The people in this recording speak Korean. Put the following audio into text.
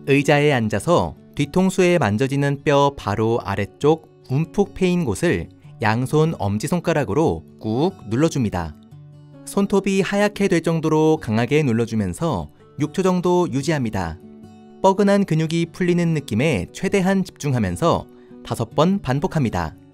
의자에 앉아서 뒤통수에 만져지는 뼈 바로 아래쪽 움푹 패인 곳을 양손 엄지손가락으로 꾹 눌러줍니다. 손톱이 하얗게 될 정도로 강하게 눌러주면서 6초 정도 유지합니다. 뻐근한 근육이 풀리는 느낌에 최대한 집중하면서 5번 반복합니다.